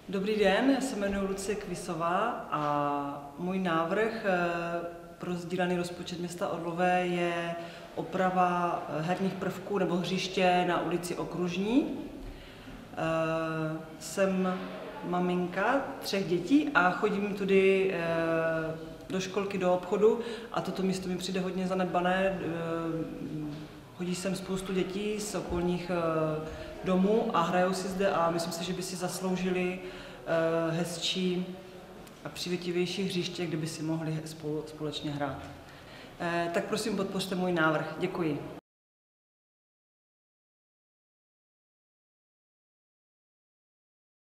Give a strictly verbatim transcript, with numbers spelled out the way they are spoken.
Dobrý den, já se jmenuji Lucie Kvisová a můj návrh pro sdílený rozpočet města Orlové je oprava herních prvků nebo hřiště na ulici Okružní. Jsem maminka třech dětí a chodím tudy do školky, do obchodu a toto místo mi přijde hodně zanedbané. Chodí sem spoustu dětí z okolních domů a hrajou si zde a myslím si, že by si zasloužili hezčí a přívětivější hřiště, kde by si mohli spolu, společně hrát. Tak prosím, podpořte můj návrh. Děkuji.